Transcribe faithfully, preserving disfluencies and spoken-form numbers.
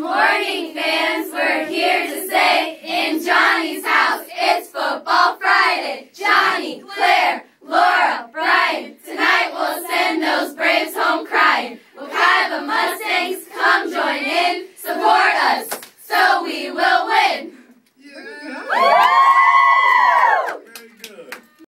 morning, fans. We're here to say, in Johnny's house, it's Football Friday. Johnny, Claire, Laura, Brian, tonight we'll send those Braves home crying. We'll have the Mustangs come join in, support us, so we will.